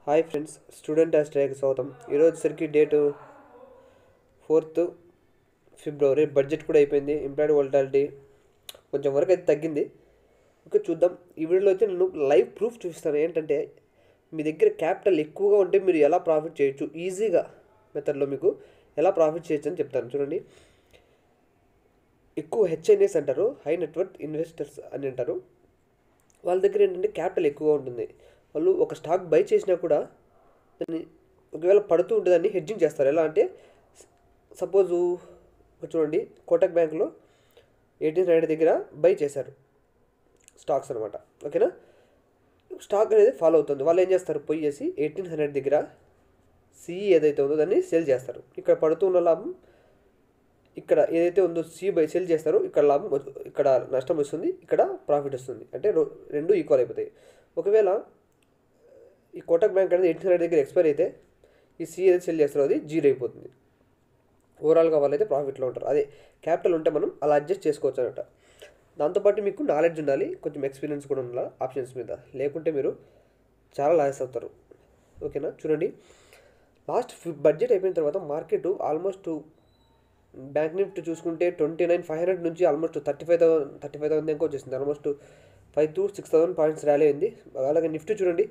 Hi friends, student ఆస్ట్రేకి స్వాగతం. ఈరోజు సరికి డేటు 4th ఫిబ్రవరి. బడ్జెట్ కూడా అయిపోయింది. ఎంప్లాయిడ్ వోల్టాలిటీ కొంచెం వరకు అయితే తగ్గింది. ఇంకా చూద్దాం. ఈ వీడియోలో అయితే నేను లైవ్ ప్రూఫ్ చూపిస్తాను. ఏంటంటే మీ దగ్గర క్యాపిటల్ ఎక్కువగా ఉంటే మీరు ఎలా ప్రాఫిట్ చేయొచ్చు, ఈజీగా మెథడ్లో మీకు ఎలా ప్రాఫిట్ చేయొచ్చు అని చెప్తాను. చూడండి, ఎక్కువ హెచ్ఎన్ఎస్ అంటారు, హై నెట్వర్త్ ఇన్వెస్టర్స్ అని అంటారు. వాళ్ళ దగ్గర ఏంటంటే క్యాపిటల్ ఎక్కువగా ఉంటుంది. వాళ్ళు ఒక స్టాక్ బై చేసినా కూడా దాన్ని ఒకవేళ పడుతూ ఉంటే దాన్ని హెడ్జింగ్ చేస్తారు. ఎలా అంటే సపోజు చూడండి, కోటక్ బ్యాంక్లో 1800 దగ్గర బై చేశారు స్టాక్స్ అనమాట. ఓకేనా, స్టాక్ అనేది ఫాలో అవుతుంది. వాళ్ళు ఏం చేస్తారు, పోయేసి 1800 దగ్గర సిఈ ఏదైతే ఉందో దాన్ని సేల్ చేస్తారు. ఇక్కడ పడుతున్న లాభం ఇక్కడ ఏదైతే ఉందో సి బై సేల్ చేస్తారో ఇక్కడ లాభం, ఇక్కడ నష్టం వస్తుంది, ఇక్కడ ప్రాఫిట్ వస్తుంది. అంటే రెండు ఈక్వల్ అయిపోతాయి. ఒకవేళ ఈ కోటక్ బ్యాంక్ అనేది 1800 దగ్గర ఎక్స్పైర్ అయితే ఈ సి ఏదైతే సెల్ చేస్తారో అది జీరో అయిపోతుంది. ఓవరాల్గా వాళ్ళైతే ప్రాఫిట్లో ఉంటారు. అదే క్యాపిటల్ ఉంటే మనం అలా అడ్జస్ట్ చేసుకోవచ్చు అనమాట. దాంతోపాటు మీకు నాలెడ్జ్ ఉండాలి, కొంచెం ఎక్స్పీరియన్స్ కూడా ఉండాలి ఆప్షన్స్ మీద, లేకుంటే మీరు చాలా లాస్ అవుతారు. ఓకేనా, చూడండి, లాస్ట్ బడ్జెట్ అయిపోయిన తర్వాత మార్కెట్ ఆల్మోస్ట్ బ్యాంక్ నిఫ్టీ చూసుకుంటే 29,500 నుంచి ఆల్మోస్ట్ 35,000 దాకా వచ్చేసింది. ఆల్మోస్ట్ 5,000 to 6,000 పాయింట్స్ ర్యాలీ అయింది. అలాగే నిఫ్టీ చూడండి,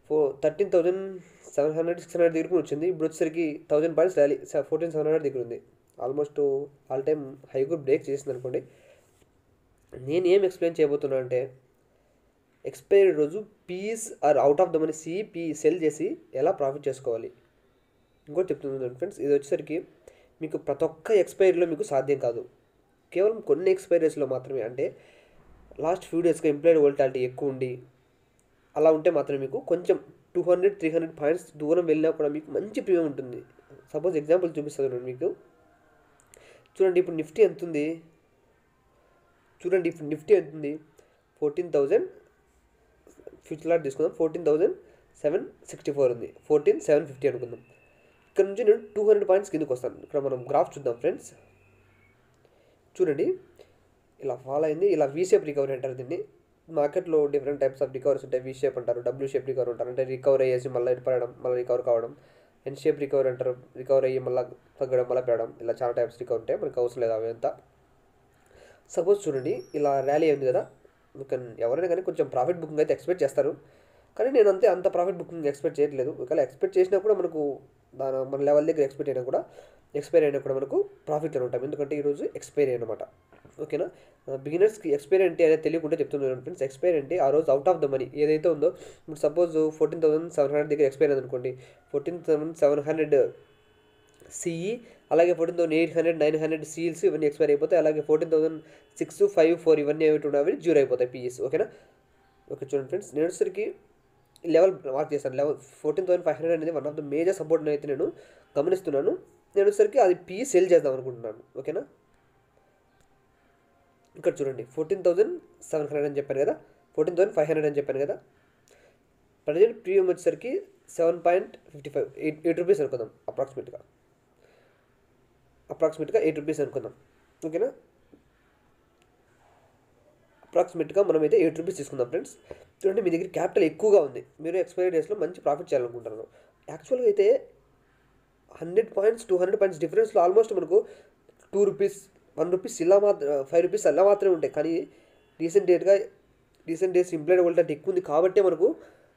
13,700 600 దగ్గరకు వచ్చింది. ఇప్పుడు వచ్చేసరికి 1000 పాయింట్స్ ర్యాలీ 14,700 దగ్గర ఉంది. ఆల్మోస్ట్ ఆల్ టైమ్ హై కూడా బ్రేక్ చేసింది అనుకోండి. నేను ఏం ఎక్స్ప్లెయిన్ చేయబోతున్నా అంటే, ఎక్స్పైరీ రోజు PEs are out of the money CP sell చేసి ఎలా ప్రాఫిట్ చేసుకోవాలి ఇంకోటి చెప్తున్నాను ఫ్రెండ్స్. ఇది వచ్చేసరికి మీకు ప్రతి ఒక్క ఎక్స్పైరీలో మీకు సాధ్యం కాదు. కేవలం కొన్ని ఎక్స్పైరీస్లో మాత్రమే. అంటే లాస్ట్ ఫ్యూ డేస్గా ఎంప్లాయిడ్ వోల్టాలిటీ ఎక్కువ ఉండి అలా ఉంటే మాత్రమే మీకు కొంచెం 200-300 పాయింట్స్ దూరం వెళ్ళినా కూడా మీకు మంచి ప్రీమియం ఉంటుంది. సపోజ్ ఎగ్జాంపుల్ చూపిస్తాను మీకు. చూడండి, ఇప్పుడు నిఫ్టీ ఎంత ఉంది, చూడండి ఇప్పుడు నిఫ్టీ ఎంత ఉంది, 14,000 ఫ్యూచర్ లాట్ తీసుకుందాం, 14,764 ఉంది, 14,750 అనుకుందాం. ఇక్కడ నుంచి నేను 200 పాయింట్స్ కిందకి వస్తాను. ఇక్కడ మనం గ్రాఫ్ చూద్దాం ఫ్రెండ్స్. చూడండి, ఇలా ఫాలో అయింది. ఇలా వీ షేప్ రికవరీ అంటారు దీన్ని. మార్కెట్లో డిఫరెంట్ టైప్స్ ఆఫ్ రికవర్స్ ఉంటాయి. వీ షేప్ అంటారు, డబ్ల్యూ షేప్ రికవర్ అంటారు, అంటే రికవర్ అయ్యేసి మళ్ళీ పడడం, మళ్ళీ రికవర్ కావడం. ఎన్ షేప్ రికవర్ అంటారు, రికవర్ అయ్యి మళ్ళీ తగ్గడం, మళ్ళీ పెరగడం. ఇలా చాలా టైప్స్ రికవర్ ఉంటాయి, మనకు అవసరం లేదు అవి అంతా. సపోజ్ చూడండి, ఇలా ర్యాలీ అయింది కదా, ఎవరైనా కానీ కొంచెం ప్రాఫిట్ బుకింగ్ అయితే ఎక్స్పెక్ట్ చేస్తారు. కానీ నేను అంత ప్రాఫిట్ బుకింగ్ ఎక్స్పెక్ట్ చేయట్లేదు. ఒకవేళ ఎక్స్పెక్ట్ చేసినా కూడా మనకు మన లెవెల్ దగ్గర ఎక్స్పెక్ట్ అయినా కూడా ఎక్స్పైరీ అయినా కూడా మనకు ప్రాఫిట్లో ఉంటాం. ఎందుకంటే ఈరోజు ఎక్స్పైరీ అనమాట. ఓకేనా, బిగినర్స్కి ఎక్స్పైరీ అంటే అనేది తెలియకుండా చెప్తున్నాను ఫ్రెండ్స్. ఎక్స్పైరీ అంటే ఆ రోజు అవుట్ ఆఫ్ ద మనీ ఏదైతే ఉందో, ఇప్పుడు సపోజ్ 14,700 దగ్గర ఎక్స్పైరీ అయింది అనుకోండి, 14,700 సిఈ, అలాగే 14,800 900 సీల్స్ ఇవన్నీ ఎక్స్పైర్ అయిపోతాయి. అలాగే 14,654 ఇవన్నీ ఏమిటి ఉన్నవి జీరో అయిపోతాయి పీఈస్. ఓకేనా, ఓకే చూడండి ఫ్రెండ్స్, నేను వచ్చేసరికి లెవెల్ మార్క్ చేస్తాను. లెవెల్ 14,500 అనేది one of the major support అయితే నేను గమనిస్తున్నాను. నేను వచ్చేసరికి అది పీ సేల్ చేద్దాం అనుకుంటున్నాను. ఓకేనా, ఇక్కడ చూడండి 14,700 అని చెప్పాను కదా, 14,500 అని చెప్పాను కదా. ప్రజెంట్ ప్రీమియం వచ్చేసరికి 7.55 8 రూపీస్ అనుకుందాం. అప్రాక్సిమేట్గా 8 రూపీస్ అనుకుందాం. ఓకేనా, అప్రాక్సిమేట్గా మనమైతే 8 రూపీస్ తీసుకుందాం ఫ్రెండ్స్. చూడండి, మీ దగ్గర క్యాపిటల్ ఎక్కువగా ఉంది, మీరు ఎక్స్పైరీ డేస్లో మంచి ప్రాఫిట్ చేయాలనుకుంటున్నారు. యాక్చువల్గా అయితే 100 పాయింట్స్ 200 పాయింట్స్ డిఫరెన్స్లో ఆల్మోస్ట్ మనకు 2 రూపీస్ 1 రూపీస్ ఇలా 5 రూపీస్ అలా మాత్రమే ఉంటాయి. కానీ రీసెంట్ డేస్ ఎంప్లాయిడ్ వోల్టాలిటీ ఎక్కువ ఉంది కాబట్టి మనకు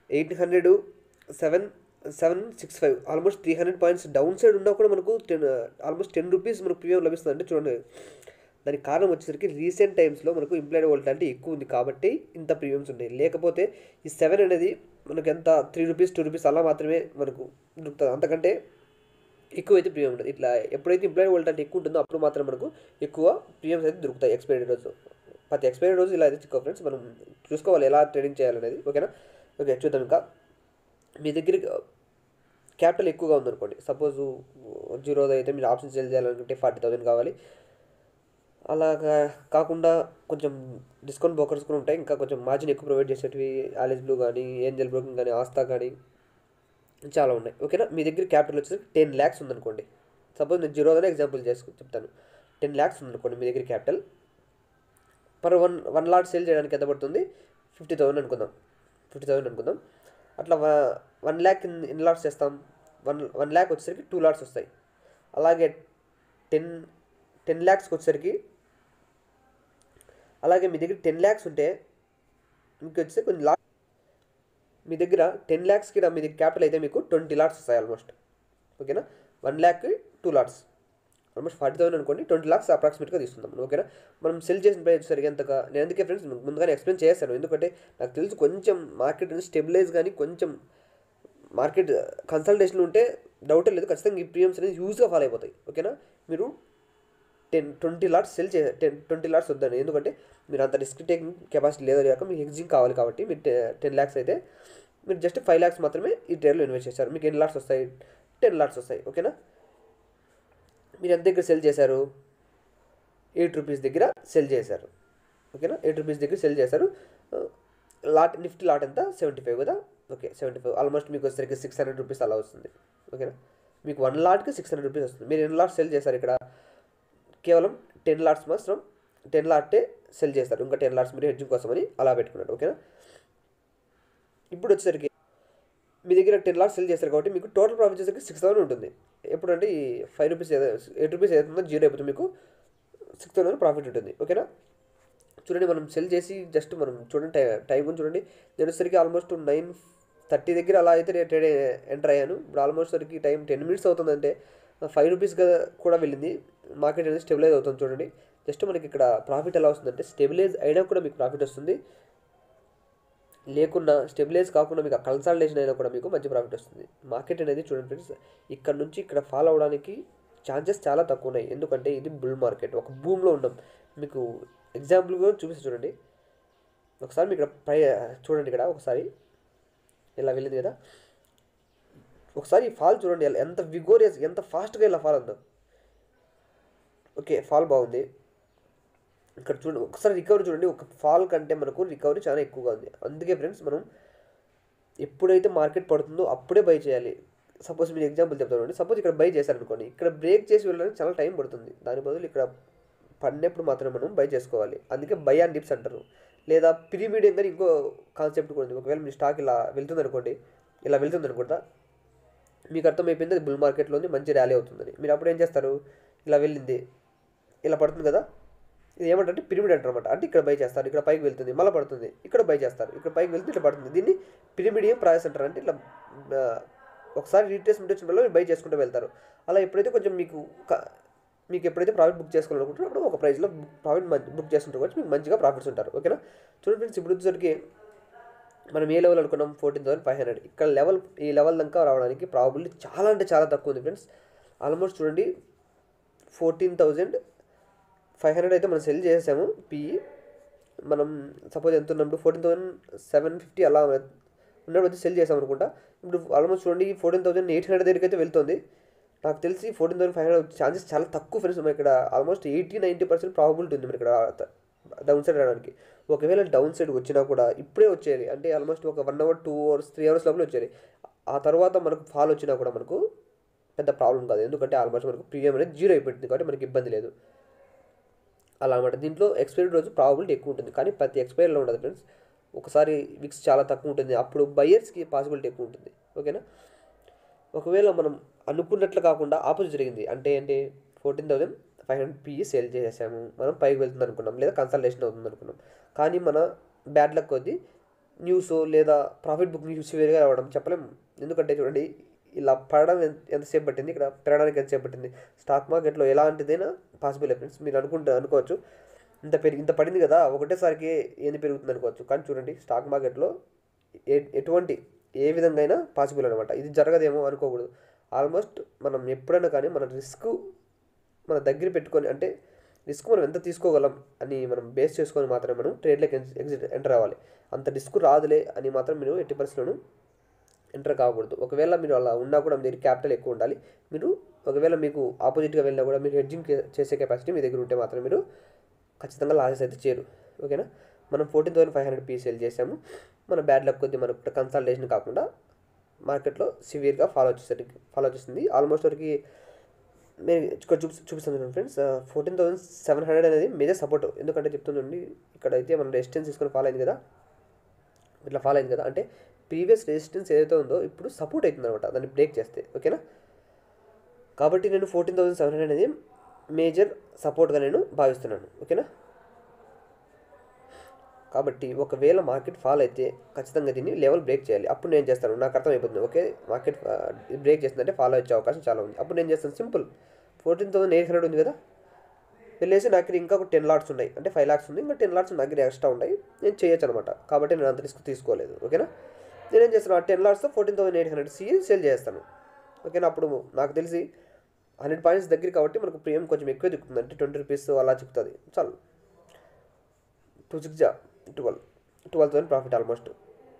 765 ఆల్మోస్ట్ 300 పాయింట్స్ డౌన్ సైడ్ ఉన్నా కూడా మనకు ఆల్మోస్ట్ 10 రూపీస్ మనకు ప్రీమియం లభిస్తుంది. అంటే చూడండి, దానికి కారణం వచ్చేసరికి రీసెంట్ టైమ్స్లో మనకు ఎంప్లాయిడ్ వోల్టాలిటీ ఎక్కువ ఉంది కాబట్టి ఇంత ప్రీమియమ్స్ ఉన్నాయి. లేకపోతే ఈ 7 అనేది మనకు ఎంత 3 రూపీస్ 2 రూపీస్ అలా మాత్రమే మనకు దొరుకుతుంది. అంతకంటే ఎక్కువైతే ప్రీమియం ఉంటుంది. ఇట్లా ఎప్పుడైతే ఎంప్లాయిడ్ వోల్టాలిటీ ఎక్కువ ఉంటుందో అప్పుడు మాత్రం మనకు ఎక్కువ ప్రీమియమ్స్ అయితే దొరుకుతాయి ఎక్స్పైరీ రోజు. ప్రతి ఎక్స్పైరీ రోజు ఇలా అయితే చిక్కువ ఫ్రెండ్స్, మనం చూసుకోవాలి ఎలా ట్రేడింగ్ చేయాలనేది. ఓకేనా, ఓకే చూద్దాం. ఇంకా మీ దగ్గర క్యాపిటల్ ఎక్కువగా ఉందనుకోండి, సపోజు జీరోది అయితే మీరు ఆప్షన్ సేల్ చేయాలనుకుంటే 40,000 కావాలి. అలాగా కాకుండా కొంచెం డిస్కౌంట్ బ్రోకర్స్ కూడా ఉంటాయి, ఇంకా కొంచెం మార్జిన్ ఎక్కువ ప్రొవైడ్ చేసేటివి, ఆలిస్ బ్లూ కానీ, ఏంజల్ బ్రోకింగ్ కానీ, ఆస్థా కానీ చాలా ఉన్నాయి. ఓకేనా, మీ దగ్గర క్యాపిటల్ వచ్చేసి 10 lakhs ఉందనుకోండి. సపోజ్ నేను జీరోదనే ఎగ్జాంపుల్ చెప్తాను. 10 lakhs ఉందనుకోండి మీ దగ్గర capital. Per one lot sell చేయడానికి ఎంత పడుతుంది, 50,000 అనుకుందాం. అట్లా 1 lakh ఎన్ని లాట్స్ చేస్తాం? 1 lakh వచ్చేసరికి 2 లాట్స్ వస్తాయి. అలాగే 10 lakhsకి వచ్చేసరికి, అలాగే మీ దగ్గర 10 lakhs ఉంటే మీకు వచ్చేసి కొన్ని లాట్, మీ దగ్గర 10 lakhsకి మీ దగ్గర క్యాపిటల్ అయితే మీకు 20 లాట్స్ వస్తాయి ఆల్మోస్ట్. ఓకేనా, 1 lakh 2 లాట్స్ ఆల్మోస్ట్ 40,000 అనుకోండి, 20 lakhs అప్రాక్సిమేట్గా తీసుకుందాం. ఓకేనా, మనం సెల్ చేసిన ప్రైస్ సరిగా ఎంతగా, నేను అందుకే ఫ్రెండ్స్ ముందుగానే ఎక్స్ప్లెయిన్ చేస్తాను. ఎందుకంటే నాకు తెలుసు కొంచెం మార్కెట్ స్టెబిలైజ్ కానీ కొంచెం మార్కెట్ కన్సల్టేషన్ ఉంటే డౌటే లేదు, ఖచ్చితంగా ఈ ప్రీమియమ్స్ అనేది యూజ్గా ఫాలో అయిపోతాయి. ఓకేనా, మీరు 20 లాట్స్ సెల్ 20 లాట్స్ వద్దండి. ఎందుకంటే మీరు అంత రిస్క్ టేకింగ్ కెపాసిటీ లేదు కాక మీకు ఎగ్జింగ్ కావాలి కాబట్టి మీరు 10 lakhs అయితే మీరు జస్ట్ 5 lakhs మాత్రమే ఈ ట్రేడ్లో ఇన్వెస్ట్ చేశారు. మీకు ఎన్ని లాట్స్ వస్తాయి? 10 లాట్స్ వస్తాయి. ఓకేనా, మీరు ఎంత దగ్గర సెల్ చేశారు? 8 రూపీస్ దగ్గర సెల్ చేశారు. ఓకేనా, 8 రూపీస్ దగ్గర సెల్ చేశారు. లాట్ నిఫ్టీ లాట్ ఎంత? 75 కదా. ఓకే, 75 ఆల్మోస్ట్ మీకు వచ్చేసరికి 600 రూపీస్ అలా వస్తుంది. ఓకేనా, మీకు 1 లాట్కి 600 రూపీస్ వస్తుంది. మీరు ఎన్ని లాట్స్ సెల్ చేశారు? ఇక్కడ కేవలం 10 లాట్స్ మాత్రం 10 లాటే సెల్ చేస్తారు. ఇంకా 10 లాట్స్ మీరు హెడ్జింగ్ కోసం అని అలా పెట్టుకున్నారు. ఓకేనా, ఇప్పుడు వచ్చేసరికి మీ దగ్గర 10 లాట్స్ సెల్ చేస్తారు కాబట్టి మీకు టోటల్ ప్రాఫిట్ వచ్చేసరికి 6,000 ఉంటుంది. ఎప్పుడంటే ఈ 5 రూపీస్ 8 రూపీస్ ఏదైతుందో జీరో అయిపోతుంది, మీకు 6,000 ప్రాఫిట్ ఉంటుంది. ఓకేనా, చూడండి మనం సెల్ చేసి జస్ట్ మనం చూడండి టైం గురించి చూడండి. నేను వచ్చేసరికి ఆల్మోస్ట్ 9:30 దగ్గర అలా అయితే ట్రేడ్ ఎంటర్ అయ్యాను. ఇప్పుడు ఆల్మోస్ట్ సరికి టైం 10 minutes అవుతుందంటే 5 రూపీస్ కూడా వెళ్ళింది. మార్కెట్ అనేది స్టెబిలైజ్ అవుతుంది. చూడండి జస్ట్ మనకి ఇక్కడ ప్రాఫిట్ ఎలా వస్తుందంటే, స్టెబిలైజ్ అయినా కూడా మీకు ప్రాఫిట్ వస్తుంది, లేకున్నా స్టెబిలైజ్ కాకుండా మీకు కన్సల్టేషన్ అయినా కూడా మీకు మంచి ప్రాఫిట్ వస్తుంది. మార్కెట్ అనేది చూడండి ఫ్రెండ్స్, ఇక్కడ నుంచి ఇక్కడ ఫాలో అవడానికి ఛాన్సెస్ చాలా తక్కువ ఉన్నాయి. ఎందుకంటే ఇది బుల్ మార్కెట్, ఒక భూమిలో ఉన్నాం. మీకు ఎగ్జాంపుల్గా చూపిస్తే చూడండి ఒకసారి, మీకు ఇక్కడ చూడండి, ఇక్కడ ఒకసారి ఇలా వెళ్ళింది కదా, ఒకసారి ఈ ఫాల్ చూడండి ఎంత విగోరియస్, ఎంత ఫాస్ట్గా ఇలా ఫాల్ ఉందో. ఓకే, ఫాల్ బాగుంది. ఇక్కడ చూడండి ఒకసారి రికవరీ చూడండి, ఒక ఫాల్ కంటే మనకు రికవరీ చాలా ఎక్కువగా ఉంది. అందుకే ఫ్రెండ్స్ మనం ఎప్పుడైతే మార్కెట్ పడుతుందో అప్పుడే బై చేయాలి. సపోజ్ మీరు ఎగ్జాంపుల్ చెప్తానండి, సపోజ్ ఇక్కడ బై చేశారనుకోండి, ఇక్కడ బ్రేక్ చేసి వెళ్ళడానికి చాలా టైం పడుతుంది. దాని బదులు ఇక్కడ పడినప్పుడు మాత్రమే మనం బై చేసుకోవాలి. అందుకే బై అండ్ డిప్స్ అంటారు. లేదా పిరిమిడియం కానీ ఇంకో కాన్సెప్ట్ కూడా ఉంది. ఒకవేళ మీ స్టాక్ ఇలా వెళ్తుంది అనుకోండి, ఇలా వెళ్తుంది అనుకుంటా, మీకు అర్థమైపోయింది అది బుల్ మార్కెట్లో ఉంది, మంచి ర్యాలీ అవుతుందని. మీరు అప్పుడు ఏం చేస్తారు? ఇలా వెళ్ళింది, ఇలా పడుతుంది కదా, ఇది ఏమంటే పిరమిడ్ అంటారు అనమాట. అంటే ఇక్కడ బై చేస్తారు, ఇక్కడ పైకి వెళ్తుంది, మళ్ళీ పడుతుంది, ఇక్కడ బై చేస్తారు, ఇక్కడ పైకి వెళ్తుంది, ఇట్లా పడుతుంది. దీన్ని పిరమిడియం ప్రాసెస్ అంటారు. అంటే ఇట్లా ఒకసారి రీట్రేస్మెంట్ వచ్చిన వల్ల మీరు బై చేసుకుంటూ వెళ్తారు. అలా ఎప్పుడైతే కొంచెం మీకు ఎప్పుడైతే ప్రాఫిట్ బుక్ చేసుకోవాలనుకుంటారో అప్పుడు ఒక ప్రైస్లో ప్రాఫిట్ బుక్ చేసుకుంటారు వచ్చి మీకు మంచిగా ప్రాఫిట్స్ ఉంటారు. ఓకేనా, చూడండి ఫ్రెండ్స్, ఇప్పుడు వచ్చేసరికి మనం ఏ లెవెల్ అనుకున్నాం? 14,500. ఇక్కడ ఈ లెవెల్ దాకా రావడానికి ప్రాబిలిటీ చాలా అంటే చాలా తక్కువ ఉంది ఫ్రెండ్స్. ఆల్మోస్ట్ చూడండి 14,500 అయితే మనం సెల్ చేసాము. పిఈ మనం సపోజ్ ఎంత ఉన్నప్పుడు 14,750 అలా ఉన్నప్పుడు వచ్చి సెల్ చేసాం అనుకుంటా. ఇప్పుడు ఆల్మోస్ట్ చూడండి 14,800 దగ్గరికి అయితే వెళ్తుంది. నాకు తెలిసి 14,500 ఛాన్సెస్ చాలా తక్కువ ఫ్రెండ్స్. మనం ఇక్కడ ఆల్మోస్ట్ 80-90% ప్రాబిలిటీ ఉంది మరి ఇక్కడ డౌన్ సైడ్ రావడానికి. ఒకవేళ డౌన్ సైడ్ వచ్చినా కూడా ఇప్పుడే వచ్చేయాలి, అంటే ఆల్మోస్ట్ ఒక 1 hour 2 hours 3 hours లోపల వచ్చేయాలి. ఆ తర్వాత మనకు ఫాల్ వచ్చినా కూడా మనకు పెద్ద ప్రాబ్లం కాదు, ఎందుకంటే ఆల్మోస్ట్ మనకు ప్రీమియం అనేది జీరో అయిపోయింది కాబట్టి మనకి ఇబ్బంది లేదు అలా అనమాట. దీంట్లో ఎక్స్పైరీ రోజు ప్రాబిలిటీ ఎక్కువ ఉంటుంది, కానీ ప్రతి ఎక్స్పైరీలో ఉండదు ఫ్రెండ్స్. ఒకసారి విక్స్ చాలా తక్కువ ఉంటుంది, అప్పుడు బయ్యర్స్కి పాసిబిలిటీ ఎక్కువ ఉంటుంది. ఓకేనా, ఒకవేళ మనం అనుకున్నట్లు కాకుండా ఆపోజిట్ జరిగింది అంటే 14,500 పిఈ సేల్ చేసాము, మనం పైకి వెళ్తుంది అనుకున్నాం, లేదా కన్సల్టేషన్ అవుతుంది అనుకున్నాం, కానీ మన బ్యాడ్ లక్ కొద్ది న్యూస్ లేదా ప్రాఫిట్ బుక్ న్యూస్ వేరుగా రావడం చెప్పలేము. ఎందుకంటే చూడండి ఇలా పడడం ఎంతసేపు పట్టింది, ఇక్కడ పెరగడానికి ఎంతసేపు పట్టింది. స్టాక్ మార్కెట్లో ఎలాంటిదైనా పాసిబుల్ ఫ్రెండ్స్. మీరు అనుకోవచ్చు ఇంత పడింది కదా ఒకటేసారికి ఏంది పెరుగుతుంది అనుకోవచ్చు, కానీ చూడండి స్టాక్ మార్కెట్లో ఏ విధంగా అయినా పాసిబుల్ అనమాట. ఇది జరగదేమో అనుకోకూడదు. ఆల్మోస్ట్ మనం ఎప్పుడైనా కానీ మన రిస్క్ మన దగ్గర పెట్టుకొని, అంటే రిస్క్ మనం ఎంత తీసుకోగలం అని మనం బేస్ చేసుకొని మాత్రమే మనం ట్రేడ్లోకి ఎంటర్ అవ్వాలి. అంత రిస్క్ రాదులే అని మాత్రం మీరు ఎట్టి పరిస్థితులను ఎంటర్ కాకూడదు. ఒకవేళ మీరు అలా ఉన్నా కూడా మీ దగ్గర క్యాపిటల్ ఎక్కువ ఉండాలి. మీరు ఒకవేళ మీకు ఆపోజిట్గా వెళ్ళినా కూడా మీరు హెడ్జింగ్ చేసే కెపాసిటీ మీ దగ్గర ఉంటే మాత్రం మీరు ఖచ్చితంగా లాసెస్ అయితే చేయరు. ఓకేనా, మనం 14,500 పీ సేల్ చేసాము. మన బ్యాడ్ లక్ కొద్ది మనకు కన్సల్టేషన్ కాకుండా మార్కెట్లో సివియర్గా ఫాలో వచ్చేసింది. ఆల్మోస్ట్ వరకు నేను ఇక్కడ చూపిస్తాను ఫ్రెండ్స్. 14,700 అనేది మేజర్ సపోర్ట్. ఎందుకంటే చెప్తుందండి, ఇక్కడైతే మనం రెసిస్టెన్స్ తీసుకొని ఫాలో అయింది కదా, ఇట్లా ఫాలో అయింది కదా, అంటే ప్రీవియస్ రెసిస్టెన్స్ ఏదైతే ఉందో ఇప్పుడు సపోర్ట్ అవుతుంది అనమాట దాన్ని బ్రేక్ చేస్తే. ఓకేనా, కాబట్టి నేను 14,700 అనేది మేజర్ సపోర్ట్గా నేను భావిస్తున్నాను. ఓకేనా, కాబట్టి ఒకవేళ మార్కెట్ ఫాల్ అయితే ఖచ్చితంగా దీన్ని లెవెల్ బ్రేక్ చేయాలి. అప్పుడు నేను చేస్తాను, నాకు అర్థమైపోతుంది ఓకే మార్కెట్ బ్రేక్ చేస్తుందంటే ఫాలో వచ్చే అవకాశం చాలా ఉంది. అప్పుడు నేను చేస్తాను సింపుల్, 14,800 ఉంది కదా, వెళ్ళేసి నా దగ్గర ఇంకా ఒక 10 లాట్స్ ఉన్నాయి, అంటే 5 లాట్స్ ఉంది, ఇంకా 10 లాట్స్ నా దగ్గర ఎక్స్ట్రా ఉన్నాయి, నేను చేయొచ్చు అనమాట. కాబట్టి నేను అంత రిస్క్ తీసుకోలేదు. ఓకేనా, నేనేం చేస్తాను, ఆ 10 లాట్స్తో 14,800 సేల్ చేస్తాను. ఓకేనా, అప్పుడు నాకు తెలిసి 100 పాయింట్స్ దగ్గర కాబట్టి మనకు ప్రీమియం కొంచెం ఎక్కువ చిక్కుతుంది, అంటే 20 రూపీస్ అలా చిక్కుతుంది. చాలు, 12,000 ప్రాఫిట్ ఆల్మోస్ట్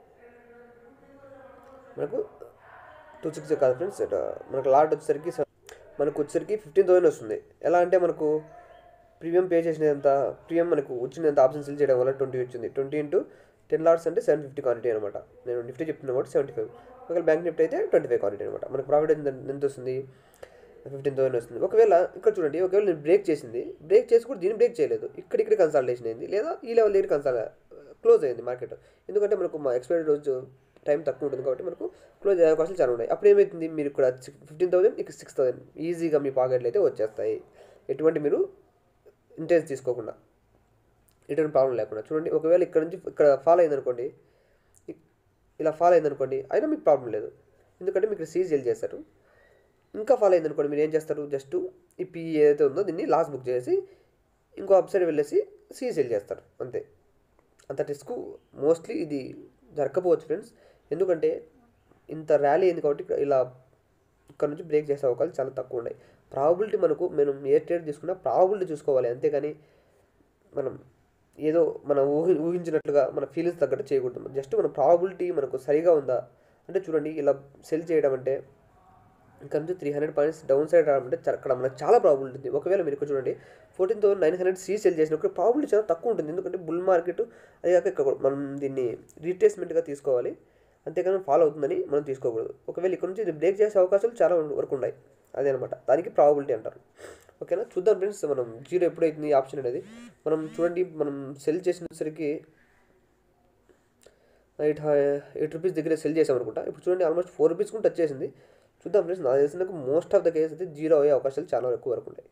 మనకు. 26 కాదు ఫ్రెండ్స్, మనకు లాట్ వచ్చేసరికి 15,000 వస్తుంది. ఎలా అంటే మనకు ప్రీమియం పే చేసినంత ప్రీమియం మనకు వచ్చినంత ఆప్షన్ సెల్ చేయడం వల్ల 20 వచ్చింది. 20 ఇంటూ 10 లాట్స్ అంటే 750 క్వాంటిటీ అనమాట. నేను నిఫ్టీ చెప్తున్నా కాబట్టి 75, ఒకవేళ బ్యాంక్ నిఫ్టీ అయితే 25 క్వాంటిటీ అనమాట. మనకు ప్రాఫిట్ ఎంత వస్తుంది, 15,000 వస్తుంది. ఒకవేళ ఇక్కడ చూడండి, ఒకవేళ నేను బ్రేక్ చేసి కూడా దీన్ని బ్రేక్ చేయలేదు, ఇక్కడ కన్సల్టేషన్ అయింది, లేదా ఈ లెవెల్ దగ్గర క్లోజ్ అయింది మార్కెట్. ఎందుకంటే మనకు మా ఎక్స్పైరీ రోజు టైం తక్కువ ఉంటుంది కాబట్టి మనకు క్లోజ్ అయ్యే అవకాశాలు చాలా ఉన్నాయి. అప్పుడు ఏమవుతుంది, మీరు ఇక్కడ 15,000 ఇక్కడ 6,000 ఈజీగా మీ పాకెట్లు అయితే వచ్చేస్తాయి, ఎటువంటి మీరు ఇంటెన్స్ తీసుకోకుండా, ఎటువంటి ప్రాబ్లం లేకుండా. చూడండి, ఒకవేళ ఇక్కడ నుంచి ఇక్కడ ఫాలో అయిందనుకోండి, ఇలా ఫాలో అయిందనుకోండి, అయినా మీకు ప్రాబ్లం లేదు, ఎందుకంటే మీకు సీజీఎల్ చేస్తారు. ఇంకా ఫాలో అయిందనుకోండి, మీరు ఏం చేస్తారు, జస్ట్ ఈ పీ ఏదైతే ఉందో దీన్ని లాస్ బుక్ చేసి ఇంకో అప్సైడ్ వెళ్ళేసి సీజీఎల్ చేస్తారు, అంతే. అంత రిస్క్ మోస్ట్లీ ఇది జరగకపోవచ్చు ఫ్రెండ్స్, ఎందుకంటే ఇంత ర్యాలీ అయింది కాబట్టి ఇలా ఇక్కడ నుంచి బ్రేక్ చేసే అవకాశాలు చాలా తక్కువ ఉన్నాయి. ప్రాబబిలిటీ మనం ఏ ట్రేడ్ తీసుకున్నా ప్రాబబిలిటీ చూసుకోవాలి, అంతేగాని మనం ఏదో మనం ఊహించినట్లుగా మన ఫీలింగ్స్ తగ్గట్టు చేయకూడదు. జస్ట్ మన ప్రాబబిలిటీ మనకు సరిగా ఉందా అంటే, చూడండి ఇలా సెల్ చేయడం అంటే ఇక్కడ నుంచి 300 పాయింట్స్ డౌన్ సైడ్ రావడం అంటే అక్కడ మనకు చాలా ప్రాబిలిటీ ఉంది. ఒకవేళ మీరు ఇక్కడ చూడండి 14,900 సెల్ చేసినప్పుడు ప్రాబిలిటీ చాలా తక్కువ ఉంటుంది, ఎందుకంటే బుల్ మార్కెట్ అది కాక ఇక్కడ మనం దీన్ని రీట్రేస్మెంట్గా తీసుకోవాలి, అంతేకాని ఫాలో అవుతుందని మనం తీసుకోకూడదు. ఒకవేళ ఇక్కడ నుంచి ఇది బ్రేక్ చేసే అవకాశాలు చాలా వరకు ఉన్నాయి, అదే అనమాట దానికి ప్రాబిలిటీ అంటారు. ఓకేనా, చూద్దాం ఫ్రెండ్స్, మనం జీరో ఎప్పుడైతుంది ఆప్షన్ అనేది. మనం చూడండి, మనం సెల్ చేసినసరికి 8 రూపీస్ దగ్గర సెల్ చేసామనుకుంటా. ఇప్పుడు చూడండి ఆల్మోస్ట్ 4 రూపీస్ కూడా టచ్ చేసింది. చూద్దాం ఫ్రెండ్స్, నాకు తెలిసిన మోస్ట్ ఆఫ్ ద కేసు అయితే జీరో అయ్యే అవకాశాలు చాలా ఎక్కువ వరకు ఉంటాయి.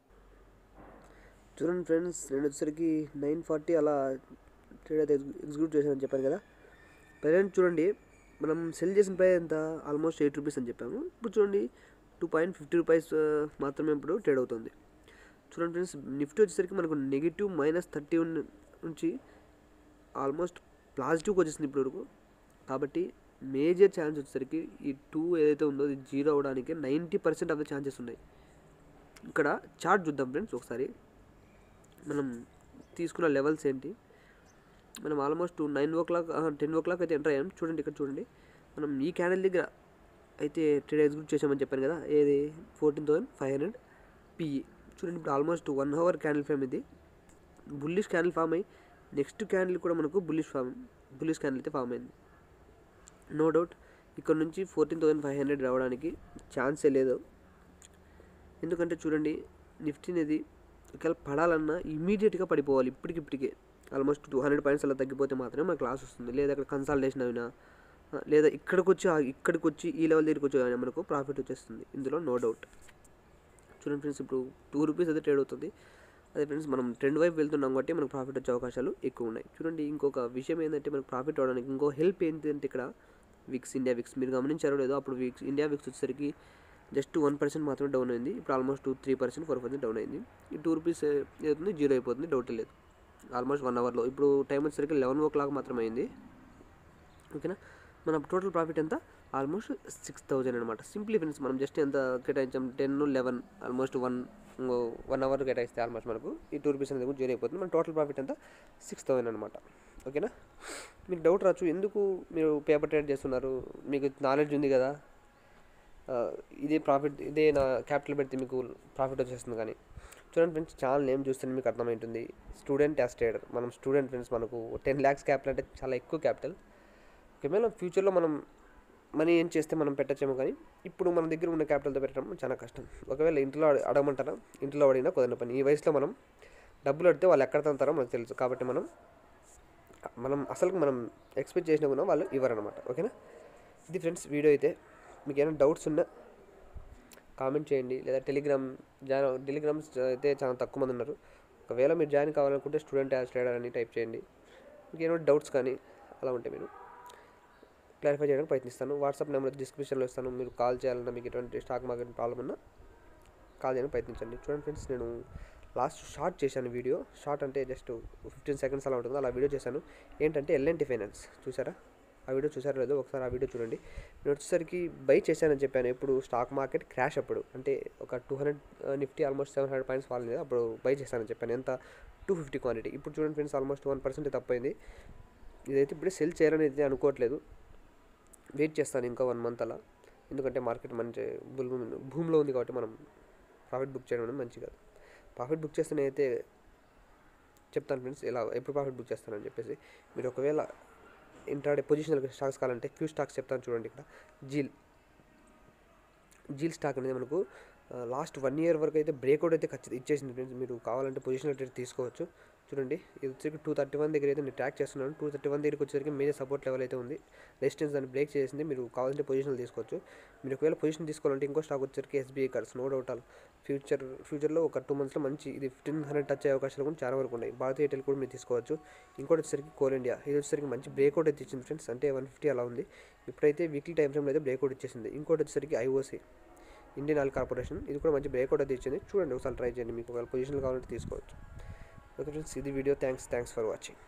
చూడండి ఫ్రెండ్స్, నేను వచ్చేసరికి 940 అలా ట్రేడ్ అయితే ఎగ్జిక్యూట్ చేశానని చెప్పాను కదా. ప్రజెంట్ చూడండి, మనం సెల్ చేసిన ప్రైస్ ఎంత, ఆల్మోస్ట్ 8 రూపీస్ అని చెప్పాము. ఇప్పుడు చూడండి 2.50 రూపీస్ మాత్రమే ఇప్పుడు ట్రేడ్ అవుతుంది. చూడండి ఫ్రెండ్స్, నిఫ్టీ వచ్చేసరికి మనకు నెగిటివ్ -30 నుంచి ఆల్మోస్ట్ పాజిటివ్కి వచ్చేసింది ఇప్పుడు వరకు. కాబట్టి మేజర్ ఛాన్స్ వచ్చేసరికి ఈ 2 ఏదైతే ఉందో ఇది జీరో అవడానికి 90% ఆఫ్ ద ఛాన్సెస్ ఉన్నాయి. ఇక్కడ చార్ట్ చూద్దాం ఫ్రెండ్స్ ఒకసారి, మనం తీసుకున్న లెవెల్స్ ఏంటి. మనం ఆల్మోస్ట్ 9 o'clock 10 o'clock అయితే ఎంటర్ అయ్యాం. చూడండి ఇక్కడ చూడండి, మనం ఈ క్యాండిల్ దగ్గర అయితే ట్రేడ్ ఎగ్జిక్యూట్ చేసామని చెప్పాను కదా, ఏది 14,500 పిఈ. చూడండి ఇప్పుడు ఆల్మోస్ట్ 1 hour క్యాండిల్ ఫ్రేమ్ ఇది, బుల్లిష్ క్యాండిల్ ఫామ్ అయ్యి నెక్స్ట్ క్యాండిల్ కూడా మనకు బుల్లిష్ క్యాండిల్ అయితే ఫామ్ అయింది. నో డౌట్ ఇక్కడ నుంచి 14,500 రావడానికి ఛాన్సే లేదు, ఎందుకంటే చూడండి నిఫ్టీ అనేది ఒకవేళ పడాలన్నా ఇమీడియట్గా పడిపోవాలి, ఇప్పటికే ఆల్మోస్ట్ 200 పాయింట్స్ అలా తగ్గిపోతే మాత్రమే మనకు లాస్ వస్తుంది, లేదా అక్కడ కన్సల్టేషన్ అయినా, లేదా ఇక్కడికి వచ్చి ఈ లెవెల్ దగ్గరికి వచ్చి మనకు ప్రాఫిట్ వచ్చేస్తుంది, ఇందులో నో డౌట్. చూడండి ఫ్రెండ్స్, ఇప్పుడు 2 రూపీస్ అయితే ట్రేడ్ అవుతుంది. అదే ఫ్రెండ్స్, మనం ట్రెండ్ వైపు వెళ్తున్నాం కాబట్టి మనకు ప్రాఫిట్ వచ్చే అవకాశాలు ఎక్కువ ఉన్నాయి. చూడండి ఇంకొక విషయం ఏంటంటే, మనకు ప్రాఫిట్ అవడానికి ఇంకో హెల్ప్ ఏంటంటే, ఇక్కడ ఇండియా విక్స్ మీరు గమనించారో లేదో, అప్పుడు ఇండియా విక్స్ వచ్చేసరికి జస్ట్ 1% మాత్రమే డౌన్ అయింది, ఇప్పుడు ఆల్మోస్ట్ 3%, 4% డౌన్ అయింది. ఈ 2 రూపీస్ ఏదవుతుంది, జీరో అయిపోతుంది, డౌట్ లేదు. ఆల్మోస్ట్ 1 hourలో ఇప్పుడు టైం వచ్చేసరికి 11 o'clock మాత్రమే అయింది. ఓకేనా, మన టోటల్ ప్రాఫిట్ ఎంత, ఆల్మోస్ట్ 6,000 అనమాట. సింప్లీ ఫ్రెండ్స్, మనం జస్ట్ ఎంత కేటాయించాం, 10, 11 ఆల్మోస్ట్ 1 hour కేటాయిస్తే ఆల్మోస్ట్ మనకు ఈ 2 రూపీస్ అనేది కూడా జీరో అయిపోతుంది. మన టోటల్ ప్రాఫిట్ ఎంత, 6,000 అనమాట. ఓకేనా, మీకు డౌట్ రావచ్చు, ఎందుకు మీరు పేపర్ ట్రేడ్ చేస్తున్నారు, మీకు నాలెడ్జ్ ఉంది కదా, ఇదే నా క్యాపిటల్ పెడితే మీకు ప్రాఫిట్ వచ్చేస్తుంది. కానీ చూడండి ఫ్రెండ్స్, ఛానల్ నేమ్ చూస్తే మీకు అర్థమవుతుంది, స్టూడెంట్ యాజ్ ట్రేడర్. మనం స్టూడెంట్ ఫ్రెండ్స్, మనకు 10 lakhs క్యాపిటల్ అంటే చాలా ఎక్కువ క్యాపిటల్. ఒకవేళ ఫ్యూచర్లో మనం మనీ ఏం చేస్తే మనం పెట్టచ్చేమో, కానీ ఇప్పుడు మన దగ్గర ఉన్న క్యాపిటల్తో పెట్టడం చాలా కష్టం. ఒకవేళ ఇంట్లో అడగమంటారా, ఇంట్లో అడిగినా కుదరని పని. ఈ వయసులో మనం డబ్బులు అడిగితే వాళ్ళు ఎక్కడ తంతారో మనకు తెలుసు, కాబట్టి మనం మనం ఎక్స్పెక్ట్ చేసినా కూడా వాళ్ళు ఇవ్వరనమాట. ఓకేనా? ఇది ఫ్రెండ్స్ వీడియో అయితే. మీకు ఏమైనా డౌట్స్ ఉన్నా కామెంట్ చేయండి, లేదా టెలిగ్రామ్స్ అయితే చాలా తక్కువ మంది ఉన్నారు. ఒకవేళ మీరు జాయిన్ కావాలనుకుంటే స్టూడెంట్ యాజ్ ట్రేడర్ అని టైప్ చేయండి. మీకు ఏమైనా డౌట్స్ కానీ అలా ఉంటే మీరు క్లారిఫై చేయడానికి ప్రయత్నిస్తాను. వాట్సాప్ నెంబర్ డిస్క్రిప్షన్లో ఇస్తాను. మీరు కాల్ చేయాలన్నా, మీకు ఎటువంటి స్టాక్ మార్కెట్ ప్రాబ్లమ్ ఉన్నా కాల్ చేయడానికి ప్రయత్నించండి. చూడండి ఫ్రెండ్స్, నేను లాస్ట్ షార్ట్ చేశాను వీడియో. షార్ట్ అంటే జస్ట్ 15 సెకండ్స్ అలా ఉంటుంది. అలా వీడియో చేశాను. ఏంటంటే ఎల్ఎన్టీ ఫైనాన్స్ చూసారా? ఆ వీడియో చూసారో లేదో ఒకసారి ఆ వీడియో చూడండి. నేను వచ్చేసరికి బై చేశానని చెప్పాను. ఎప్పుడు స్టాక్ మార్కెట్ క్రాష్ అప్పుడు, అంటే ఒక 200 నిఫ్టీ ఆల్మోస్ట్ 700 పాయింట్స్ ఫాల్ మీద అప్పుడు బై చేశానని చెప్పాను. ఎంత? 250 క్వాంటిటీ. ఇప్పుడు చూడండి ఫ్రెండ్స్, ఆల్మోస్ట్ 1% తప్పైంది. ఇదైతే ఇప్పుడు సెల్ చేయాలని అయితే అనుకోవట్లేదు. వెయిట్ చేస్తాను ఇంకా 1 మంత్ అలా. ఎందుకంటే మార్కెట్ మంచి భూమిలో ఉంది కాబట్టి మనం ప్రాఫిట్ బుక్ చేయడం అనేది మంచి కాదు. ప్రాఫిట్ బుక్ చేస్తే నేనైతే చెప్తాను ఫ్రెండ్స్, ఎలా ఎప్పుడు ప్రాఫిట్ బుక్ చేస్తానని చెప్పేసి. మీరు ఒకవేళ ఇంట్రాడే పొజిషనల్ స్టాక్స్ కావాలంటే ఫ్యూ స్టాక్స్ చెప్తాను చూడండి. ఇక్కడ జీల్ స్టాక్ అనేది మనకు లాస్ట్ 1 ఇయర్ వరకు అయితే బ్రేక్అవుట్ అయితే ఖచ్చితంగా ఇచ్చేసింది ఫ్రెండ్స్. మీరు కావాలంటే పొజిషనల్ ట్రేడ్ తీసుకోవచ్చు. చూడండి, ఇది వచ్చేసరికి 231 దగ్గర అయితే నేను ట్రాక్ చేస్తున్నాను. 231 దగ్గరికి వచ్చేసరికి మేజర్ సపోర్ట్ లెవెల్ అయితే ఉంది. రెసిస్టెన్స్ దాన్ని బ్రేక్ చేసింది. మీరు కావాలంటే పొజిషనల్ తీసుకోవచ్చు. మీరు ఒకవేళ పొజిషన్ తీసుకోవాలంటే ఇంకో స్టాక్ వచ్చేసరికి SBI cards, no doubt all ఫ్యూచర్లో ఒక 2 మంత్స్లో మంచి ఇది 1500 టచ్ అయ్యే అవకాశాలు కూడా చాలా వరకు ఉన్నాయి. భారతీయ ఎయిర్టెల్ కూడా మీరు తీసుకోవచ్చు. ఇంకోటి వచ్చేసరికి కోల్ ఇండియా, ఇది వచ్చేసరికి మంచి బ్రేక్అవుట్ అయితే ఇచ్చింది ఫ్రెండ్స్. అంటే 150 అలా ఉంది. ఇప్పుడైతే వీక్లీ టైం ఫ్రేమ్లో అయితే బ్రేక్అవుట్ ఇచ్చేసింది. ఇంకోటి వచ్చేసరికి ఐఓసీ, ఇండియన్ ఆయిల్ కార్పొరేషన్, ఇది కూడా మంచి బ్రేక్అవుట్ అయితే ఇచ్చింది. చూడండి, ఒకసారి ట్రై చేయండి. మీకు ఒకవేళ పొజిషన్లు కావాలంటే తీసుకోవచ్చు. ఓకే ఫ్రెండ్స్, ఇది వీడియో. Thanks for watching.